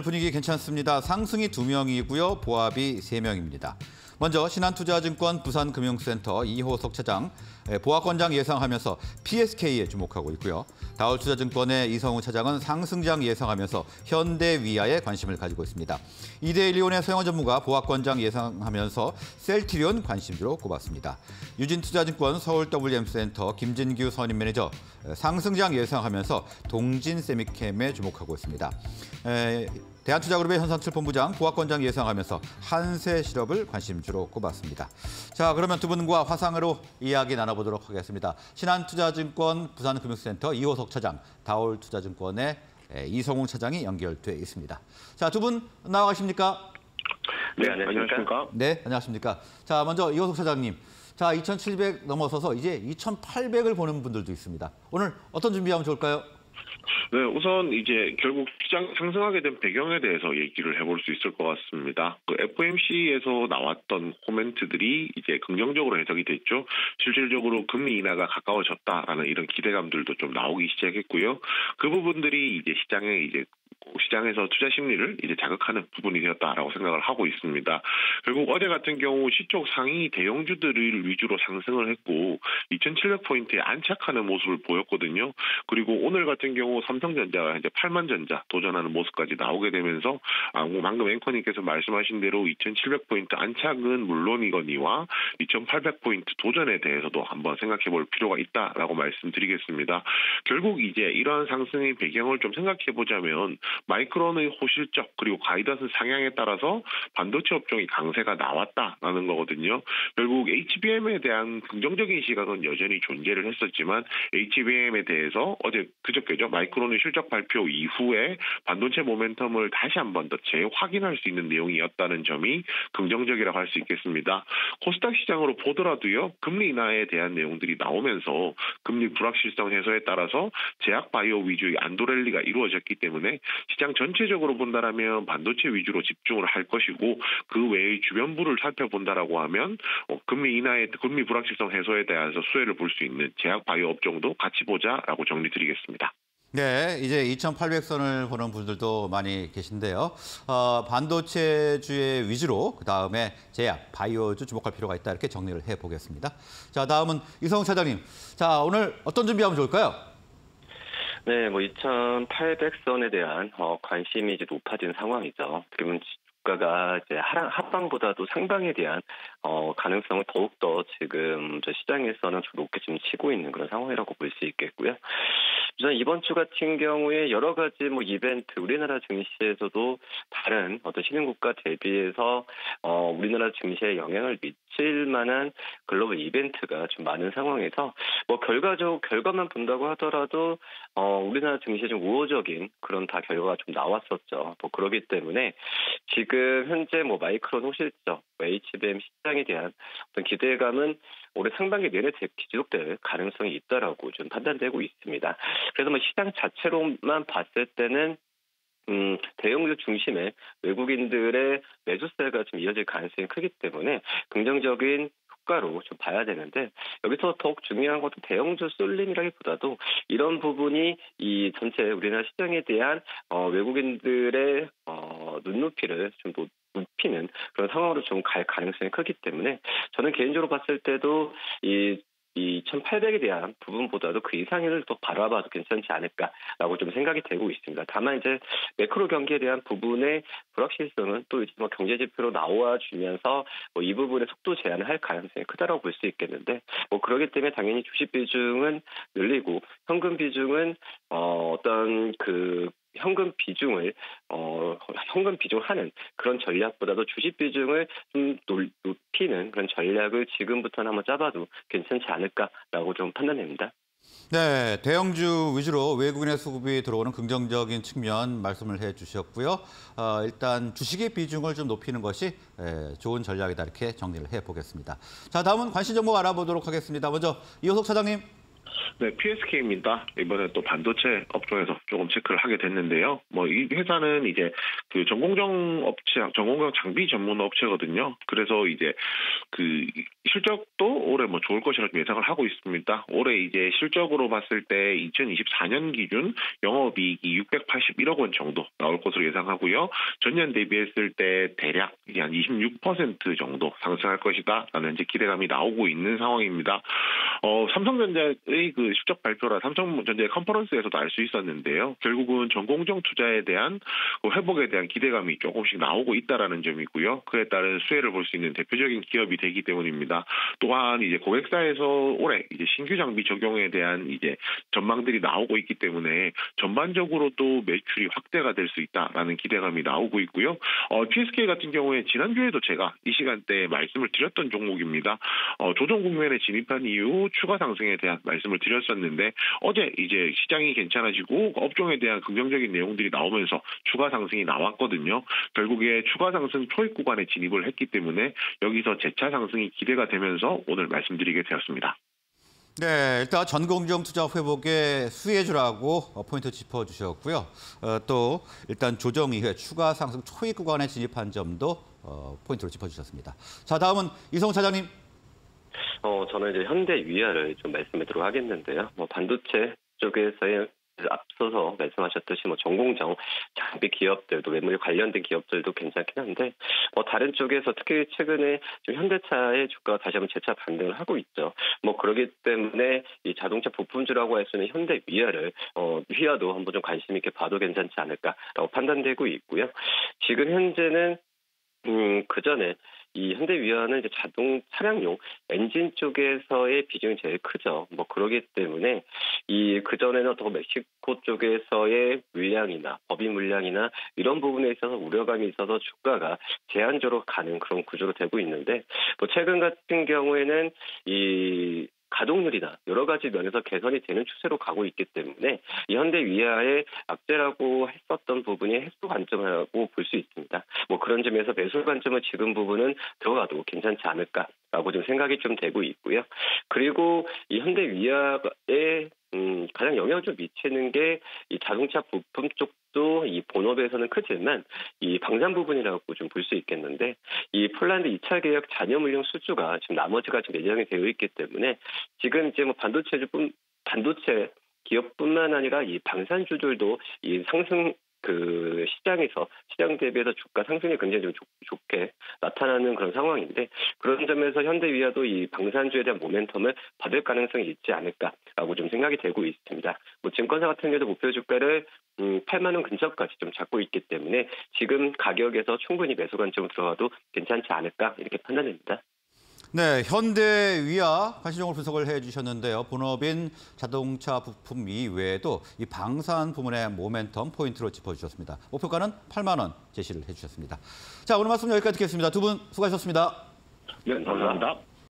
분위기 괜찮습니다. 상승이 2명이고요. 보합이 3명입니다. 먼저 신한투자증권 부산금융센터 이호석 차장, 보합권장 예상하면서 PSK에 주목하고 있고요. 다올투자증권의 이성우 차장은 상승장 예상하면서 현대위아에 관심을 가지고 있습니다. 이데일리온의 서영원 전무가 보합권장 예상하면서 셀트리온 관심주로 꼽았습니다. 유진투자증권 서울 WM센터 김진규 선임 매니저 상승장 예상하면서 동진세미캠에 주목하고 있습니다. 대한투자그룹의 현상철 본부장 보합권장 예상하면서 한세실업을 관심주로 꼽았습니다. 자, 그러면 두 분과 화상으로 이야기 나눠보도록 하겠습니다. 신한투자증권 부산금융센터 이호석 차장, 다올투자증권의 이성웅 차장이 연결돼 있습니다. 자, 두 분 나와 계십니까? 네, 안녕하십니까? 네, 안녕하십니까? 자, 먼저 이호석 차장님. 자, 2,700 넘어서서 이제 2,800을 보는 분들도 있습니다. 오늘 어떤 준비하면 좋을까요? 네, 우선 이제 결국 시장 상승하게 된 배경에 대해서 얘기를 해볼 수 있을 것 같습니다. 그 FOMC에서 나왔던 코멘트들이 이제 긍정적으로 해석이 됐죠. 실질적으로 금리 인하가 가까워졌다라는 이런 기대감들도 좀 나오기 시작했고요. 그 부분들이 이제 시장에서 투자 심리를 이제 자극하는 부분이 되었다라고 생각을 하고 있습니다. 결국 어제 같은 경우 시총 상위 대형주들을 위주로 상승을 했고 2,700포인트에 안착하는 모습을 보였거든요. 그리고 오늘 같은 경우 삼성전자가 이제 8만전자 도전하는 모습까지 나오게 되면서 방금 앵커님께서 말씀하신 대로 2,700포인트 안착은 물론이거니와 2,800포인트 도전에 대해서도 한번 생각해 볼 필요가 있다라고 말씀드리겠습니다. 결국 이제 이러한 상승의 배경을 좀 생각해 보자면 마이크론의 호실적 그리고 가이던스 상향에 따라서 반도체 업종의 강세가 나왔다라는 거거든요. 결국 HBM에 대한 긍정적인 시각은 여전히 존재를 했었지만 HBM에 대해서 그저께죠. 마이크론의 실적 발표 이후에 반도체 모멘텀을 다시 한 번 더 재확인할 수 있는 내용이었다는 점이 긍정적이라고 할 수 있겠습니다. 코스닥 시장으로 보더라도요. 금리 인하에 대한 내용들이 나오면서 금리 불확실성 해소에 따라서 제약 바이오 위주의 안도랠리가 이루어졌기 때문에 시장 전체적으로 본다라면 반도체 위주로 집중을 할 것이고 그 외의 주변부를 살펴본다라고 하면 금리 인하의 금리 불확실성 해소에 대해서 수혜를 볼 수 있는 제약 바이오 업종도 같이 보자라고 정리드리겠습니다. 네, 이제 2,800선을 보는 분들도 많이 계신데요. 반도체주의 위주로 그다음에 제약, 바이오주 주목할 필요가 있다 이렇게 정리를 해보겠습니다. 자, 다음은 이성우 차장님. 자, 오늘 어떤 준비하면 좋을까요? 네, 2,800선에 대한 관심이 이제 높아진 상황이죠. 그러면 주가가 이제 하방보다도 상방에 대한 가능성을 더욱더 지금 시장에서는 좀 높게 지금 치고 있는 그런 상황이라고 볼 수 있겠고요. 우선 이번 주 같은 경우에 여러 가지 이벤트, 우리나라 증시에서도 다른 어떤 신흥국가 대비해서 우리나라 증시에 영향을 미칠 만한 글로벌 이벤트가 좀 많은 상황에서 결과만 본다고 하더라도 우리나라 증시에 좀 우호적인 그런 다 결과가 좀 나왔었죠. 그렇기 때문에 지금 현재 마이크론 호실적, HBM 시장에 대한 어떤 기대감은 올해 상반기 내내 지속될 가능성이 있다라고 좀 판단되고 있습니다. 그래서 시장 자체로만 봤을 때는 대형주 중심의 외국인들의 매수세가 좀 이어질 가능성이 크기 때문에 긍정적인 효과로 좀 봐야 되는데 여기서 더욱 중요한 것은 대형주 쏠림이라기보다도 이런 부분이 이 전체 우리나라 시장에 대한 외국인들의 눈높이를 좀 높이는 그런 상황으로 좀 갈 가능성이 크기 때문에 저는 개인적으로 봤을 때도 이 2,800에 대한 부분보다도 그 이상을 또 바라봐도 괜찮지 않을까라고 좀 생각이 되고 있습니다. 다만 이제 매크로 경기에 대한 부분의 불확실성은 또 이제 경제 지표로 나와주면서 이 부분의 속도 제한을 할 가능성이 크다라고 볼 수 있겠는데 그렇기 때문에 당연히 주식 비중은 늘리고 현금 비중은 현금 비중을 하는 그런 전략보다도 주식 비중을 좀 높이는 그런 전략을 지금부터는 한번 짜봐도 괜찮지 않을까라고 좀 판단됩니다. 네, 대형주 위주로 외국인의 수급이 들어오는 긍정적인 측면 말씀을 해주셨고요. 일단 주식의 비중을 좀 높이는 것이 좋은 전략이다 이렇게 정리를 해보겠습니다. 자, 다음은 관심 정보 알아보도록 하겠습니다. 먼저 이호석 차장님. 네, PSK입니다. 이번에 또 반도체 업종에서 조금 체크를 하게 됐는데요. 이 회사는 이제 그 전공정 장비 전문 업체거든요. 그래서 이제 그 실적도 올해 뭐 좋을 것이라 예상을 하고 있습니다. 올해 이제 실적으로 봤을 때 2024년 기준 영업이익이 681억 원 정도 나올 것으로 예상하고요. 전년 대비했을 때 대략 한 26% 정도 상승할 것이다라는 현재 기대감이 나오고 있는 상황입니다. 삼성전자의 그 실적 발표라 삼성전자의 컨퍼런스에서도 알 수 있었는데요. 결국은 전공정 투자에 대한 회복에 대한 기대감이 조금씩 나오고 있다라는 점이고요. 그에 따른 수혜를 볼 수 있는 대표적인 기업이 되기 때문입니다. 또한 이제 고객사에서 올해 이제 신규 장비 적용에 대한 이제 전망들이 나오고 있기 때문에 전반적으로도 매출이 확대가 될 수 있다라는 기대감이 나오고 있고요. PSK 같은 경우에 지난주에도 제가 이 시간대에 말씀을 드렸던 종목입니다. 조정 국면에 진입한 이후 추가 상승에 대한 말씀을 드렸었는데 어제 이제 시장이 괜찮아지고 업종에 대한 긍정적인 내용들이 나오면서 추가 상승이 나왔거든요. 결국에 추가 상승 초입 구간에 진입을 했기 때문에 여기서 재차 상승이 기대가 되면서 오늘 말씀드리게 되었습니다. 네, 일단 전공정 투자 회복의 수혜주라고 포인트 짚어주셨고요. 또 일단 조정 이후에 추가 상승 초입 구간에 진입한 점도 포인트로 짚어주셨습니다. 자, 다음은 이성우 차장님. 저는 이제 현대위아를 좀 말씀드리도록 하겠는데요. 반도체 쪽에서의 앞서서 말씀하셨듯이 전공정 장비 기업들도 메모리 관련된 기업들도 괜찮긴 한데 다른 쪽에서 특히 최근에 좀 현대차의 주가가 다시 한번 재차 반등을 하고 있죠. 그러기 때문에 이 자동차 부품주라고 할 수 있는 현대위아를 위아도 한번 좀 관심 있게 봐도 괜찮지 않을까라고 판단되고 있고요. 지금 현재는 그 전에 이 현대위아는 이제 자동 차량용 엔진 쪽에서의 비중이 제일 크죠. 그러기 때문에 그 전에는 더 멕시코 쪽에서의 물량이나 법인 물량이나 이런 부분에 있어서 우려감이 있어서 주가가 제한적으로 가는 그런 구조로 되고 있는데 최근 같은 경우에는 이 가동률이나 여러 가지 면에서 개선이 되는 추세로 가고 있기 때문에 이 현대위아의 악재라고 했었던 부분이 해소 관점이라고 볼 수 있습니다. 그런 점에서 매수 관점은 지금 부분은 들어가도 괜찮지 않을까라고 좀 생각이 좀 되고 있고요. 그리고 이 현대위아의 가장 영향을 좀 미치는 게 이 자동차 부품 쪽도 이 본업에서는 크지만 이 방산 부분이라고 좀 볼 수 있겠는데 이 폴란드 2차 계약 잔여 물량 수주가 지금 나머지가 지금 예정이 되어 있기 때문에 지금 이제 반도체 기업뿐만 아니라 이 방산주들도 이 상승 시장 대비해서 주가 상승이 굉장히 좀 좋게 나타나는 그런 상황인데 그런 점에서 현대위아도 이 방산주에 대한 모멘텀을 받을 가능성이 있지 않을까라고 좀 생각이 되고 있습니다. 증권사 같은 경우도 목표 주가를 8만 원 근처까지 좀 잡고 있기 때문에 지금 가격에서 충분히 매수 관점으로 들어가도 괜찮지 않을까 이렇게 판단됩니다. 네, 현대위아 관심종으로 분석을 해주셨는데요. 본업인 자동차 부품 이외에도 이 방산 부문의 모멘텀 포인트로 짚어주셨습니다. 목표가는 8만 원 제시를 해주셨습니다. 자, 오늘 말씀 여기까지 듣겠습니다. 두 분 수고하셨습니다. 네, 감사합니다.